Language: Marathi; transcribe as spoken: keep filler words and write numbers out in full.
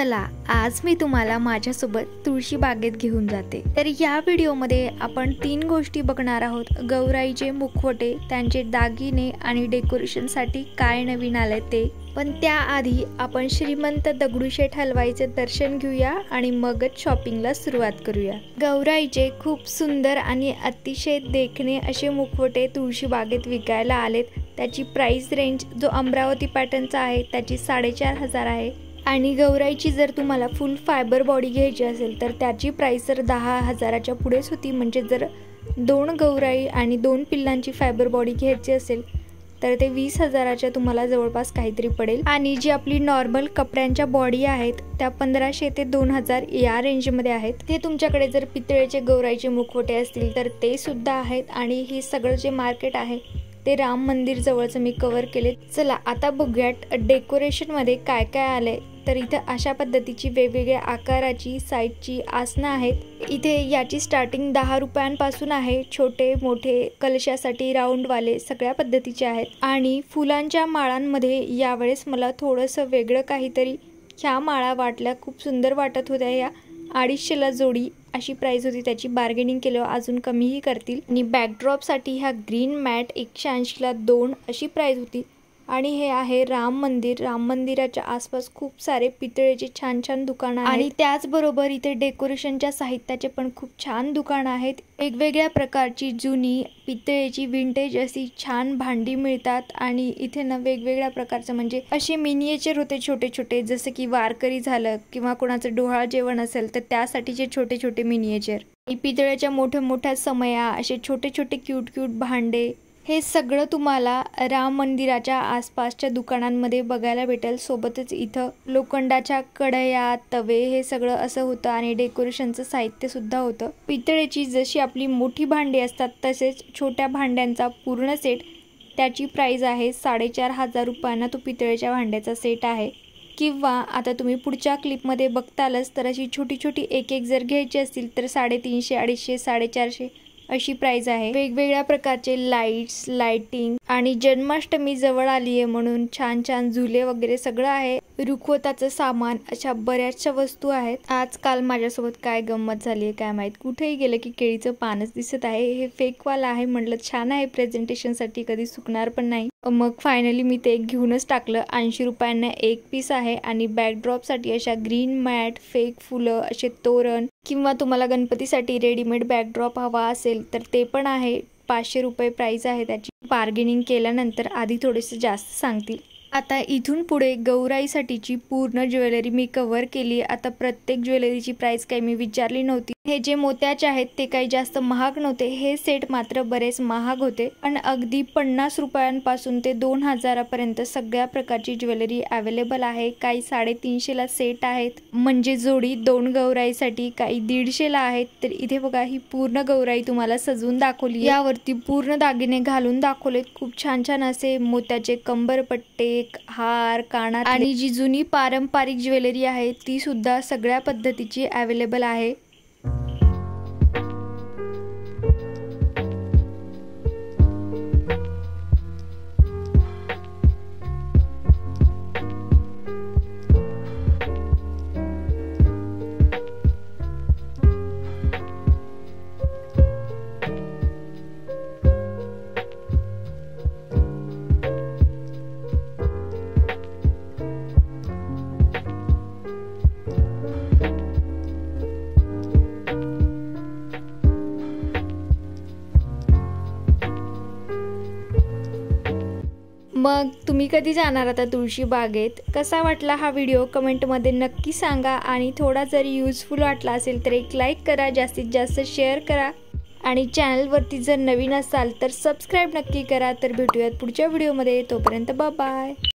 चला आज मी तुम्हाला माझ्यासोबत तुळशी बागेत घेऊन जाते। तर या व्हिडिओमध्ये आपण तीन गोष्टी बघणार आहोत। गौराईचे मुखवटे, त्यांचे दागिने आणि डेकोरेशनसाठी काय नवीन आले ते। पण त्याआधी आपण श्रीमंत दगडूशेठ हलवाईचे दर्शन घेऊया आणि मगच शॉपिंगला सुरुवात करूया। गौराईचे खूप सुंदर आणि अतिशय देखणे असे मुखवटे तुळशी बागेत विकायला आलेत। त्याची प्राइस रेंज जो अमरावती पॅटर्नचा आहे त्याची साडेचार हजार आहे आणि गौराईची जर तुम्हाला फुल फायबर बॉडी घ्यायची असेल तर त्याची प्राइस तर दहा हजाराच्या पुढेच होती। म्हणजे जर दोन गौराई आणि दोन पिल्लांची फायबर बॉडी घ्यायची असेल तर ते वीस हजाराच्या तुम्हाला जवळपास काहीतरी पडेल। आणि जी आपली नॉर्मल कपड्यांच्या बॉडी आहेत त्या पंधराशे ते दोन हजार या रेंजमध्ये आहेत। ते तुमच्याकडे जर पितळेचे गौराईचे मुखवटे असतील तर ते सुद्धा आहेत। आणि हे सगळं जे मार्केट आहे ते राम मंदिर जवळचं मी कव्हर केले। चला आता बघूयात डेकोरेशन मध्ये काय काय आले। तर इथे अशा पद्धतीची वेगवेगळ्या आकाराची साईजची आसनं आहेत। इथे याची स्टार्टिंग दहा रुपयांपासून आहे। छोटे मोठे कलशासाठी राऊंड वाले सगळ्या पद्धतीचे आहेत। आणि फुलांच्या माळांमध्ये यावेळेस मला थोडंसं वेगळं काहीतरी ह्या माळा वाटल्या, खूप सुंदर वाटत होत्या। या अडीचशेला जोडी अशी प्राइस होती, त्याची बार्गेनिंग केलं अजून कमीही करतील। आणि बॅकड्रॉपसाठी ह्या ग्रीन मॅट एकशे ऐंशीला दोन अशी प्राइस होती। आणि हे आहे राम मंदिर। राम मंदिराच्या आसपास खूप सारे पितळेचे छान छान दुकानं आहेत आणि त्याचबरोबर इथे डेकोरेशनच्या साहित्याचे पण खूप छान दुकानं आहेत। वेगवेगळ्या प्रकारची जुनी पितळेची विंटेज अशी छान भांडी मिळतात। आणि इथे ना वेगवेगळ्या प्रकारचं म्हणजे असे मिनिएचर होते छोटे छोटे, जसे की वारकरी झालं किंवा कोणाचं डोहाळ जेवण असेल तर त्यासाठीचे छोटे छोटे मिनिएचर। पितळेच्या मोठ्या मोठ्या समया, असे छोटे छोटे क्यूट क्यूट भांडे, हे सगळं तुम्हाला राम मंदिराच्या आसपासच्या दुकानांमध्ये बघायला भेटेल। सोबतच इथं लोखंडाच्या कढया, तवे हे सगळं असं होतं आणि डेकोरेशनचं साहित्य सुद्धा होतं। पितळेची जशी आपली मोठी भांडी असतात तसेच छोट्या भांड्यांचा पूर्ण सेट, त्याची प्राइस आहे साडेचार हजार रुपयांना तो पितळेच्या भांड्याचा सेट आहे। किंवा आता तुम्ही पुढच्या क्लिपमध्ये बघतालच तर अशी छोटी छोटी एक एक जर घ्यायची असतील तर साडेतीनशे अडीचशे साडेचारशे अशी प्राइस आहे। वेगवेगळ्या प्रकारचे लाईट्स, लाइटिंग आणि जन्माष्टमी जवळ आली आहे म्हणून छान छान झुले वगैरे सगळं आहे। रुखवताचं सामान, अशा बऱ्याचशा वस्तू आहेत। आजकाल माझ्यासोबत काय गंमत झाली आहे काय माहित, कुठेही गेलं की केळीचं पानच दिसत आहे। हे फेकवाला आहे, म्हटलं छान आहे प्रेझेंटेशनसाठी, कधी सुकणार पण नाही। मग फायनली मी ते घेऊनच टाकलं। ऐंशी रुपयांना एक पीस आहे। आणि बॅकड्रॉपसाठी अशा ग्रीन मॅट, फेक फुलं, असे तोरण किंवा तुम्हाला गणपतीसाठी रेडीमेड बॅकड्रॉप हवा असेल तर ते पण आहे। पाचशे रुपये प्राइस आहे त्याची। बार्गेनिंग केल्यानंतर आधी थोडेसे जास्त सांगतील। आता इथून पुढे गौराईसाठीची पूर्ण ज्वेलरी मी कव्हर केली। आता प्रत्येक ज्वेलरीची प्राइस काही मी विचारली नव्हती। हे जे मोत्याचे आहेत ते काही जास्त महाग नव्हते, हे सेट मात्र बरेच महाग होते। पण अगदी पन्नास रुपयांपासून ते दोन हजारापर्यंत सगळ्या प्रकारची ज्वेलरी अवेलेबल आहे। काही साडेतीनशेला सेट आहेत म्हणजे जोडी दोन गौराईसाठी, काही दीडशेला आहेत। तर इथे बघा ही पूर्ण गौराई तुम्हाला सजवून दाखवली, यावरती पूर्ण दागिने घालून दाखवलेत। खूप छान छान असे मोत्याचे कंबरपट्टे, हार, कानात आणि जी जुनी पारंपरिक ज्वेलरी आहे ती सुद्धा सगळ्या पद्धतीची अवेलेबल आहे। मग तुम्ही कधी जाणार आता तुळशी बागेत? कसा वाटला हा व्हिडिओ कमेंटमध्ये नक्की सांगा। आणि थोडा जरी यूजफुल वाटला असेल तर एक लाईक करा, जास्तीत जास्त शेअर करा आणि चॅनलवरती जर नवीन असाल तर सबस्क्राईब नक्की करा। तर भेटूयात पुढच्या व्हिडिओमध्ये, तोपर्यंत बाय बाय।